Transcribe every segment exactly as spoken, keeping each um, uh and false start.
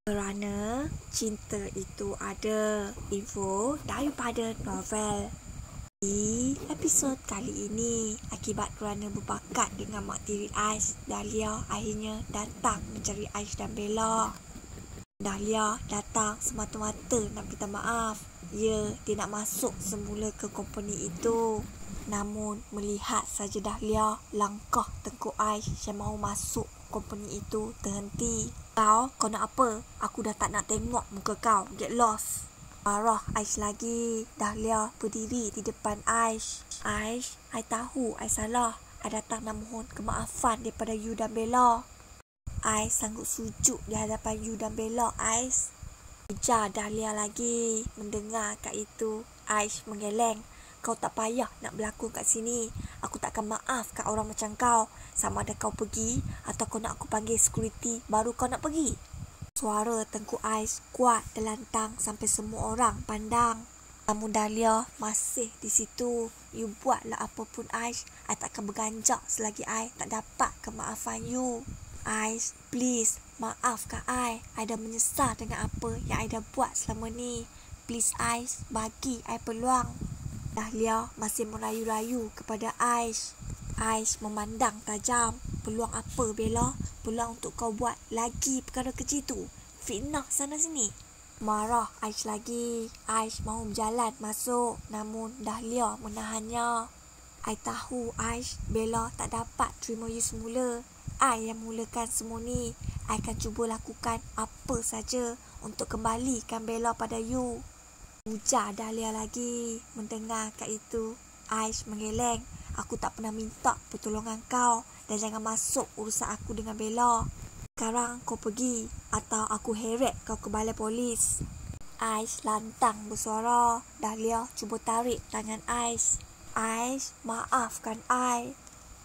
Kerana cinta itu ada info daripada novel. Di episod kali ini, akibat kerana berbakat dengan mak tiri Ais, Dahlia akhirnya datang mencari Ais dan Bella. Dahlia datang semata-mata nak minta maaf. Ya, dia nak masuk semula ke company itu. Namun, melihat saja Dahlia, langkah Tengku Ais yang mahu masuk company itu terhenti. Kau, kau nak apa? Aku dah tak nak tengok muka kau. Get lost. Marah Ais lagi. Dahlia berdiri di depan Ais. Ais, I tahu I salah. I datang nak mohon kemaafan daripada you dan Bella. Ais sanggup sujud di hadapan you dan Bella, Ais. Ujar Dahlia lagi. Mendengar kat itu, Ais menggeleng. Kau tak payah nak berlakon kat sini. Aku takkan maaf kat orang macam kau. Sama ada kau pergi atau kau nak aku panggil security baru kau nak pergi. Suara Tengku Ais kuat dan lantang sampai semua orang pandang. Namun Dahlia masih di situ. You buatlah apa pun Ais. I takkan berganjak selagi I tak dapat kemaafan you. Ais, please, maafkan I. I dah menyesal dengan apa yang I dah buat selama ni. Please Ais, bagi I peluang. Dahlia masih merayu-rayu kepada Ais. Ais memandang tajam. Peluang apa Bella? Peluang untuk kau buat lagi perkara keji tu. Fitnah sana sini. Marah Ais lagi. Ais mahu berjalan masuk. Namun Dahlia menahannya. I tahu Ais, Bella tak dapat terima you semula. I yang mulakan semua ni. I akan cuba lakukan apa saja untuk kembalikan Bella pada you. Ujar Dahlia lagi. Mendengar kat itu, Ais menggeleng. Aku tak pernah minta pertolongan kau. Dan jangan masuk urusan aku dengan Bella. Sekarang kau pergi atau aku heret kau ke balai polis. Ais lantang bersuara. Dahlia cuba tarik tangan Ais. Ais, maafkan I.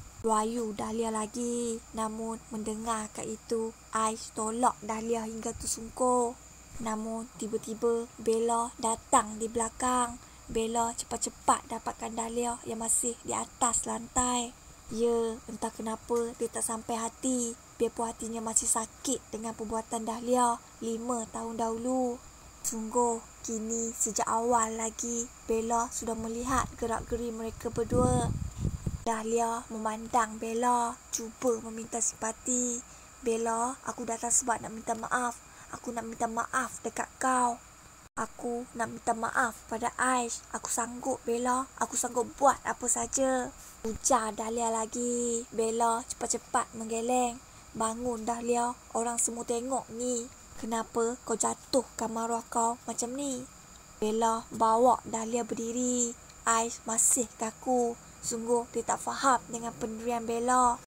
Rayu Dahlia lagi. Namun mendengar kat itu, Ais tolak Dahlia hingga tersungkur. Namun tiba-tiba Bella datang di belakang. Bella cepat-cepat dapatkan Dahlia yang masih di atas lantai. Ya, entah kenapa dia tak sampai hati. Biarpun hatinya masih sakit dengan perbuatan Dahlia lima tahun dahulu. Sungguh, kini sejak awal lagi Bella sudah melihat gerak-geri mereka berdua. Dahlia memandang Bella, cuba meminta simpati. Bella, aku datang sebab nak minta maaf. Aku nak minta maaf dekat kau. Aku nak minta maaf pada Ais. Aku sanggup Bella. Aku sanggup buat apa saja. Ujar Dahlia lagi. Bella cepat-cepat menggeleng. Bangun Dahlia. Orang semua tengok ni. Kenapa kau jatuhkan maruah kau macam ni? Bella bawa Dahlia berdiri. Ais masih kaku. Sungguh dia tak faham dengan pendirian Bella.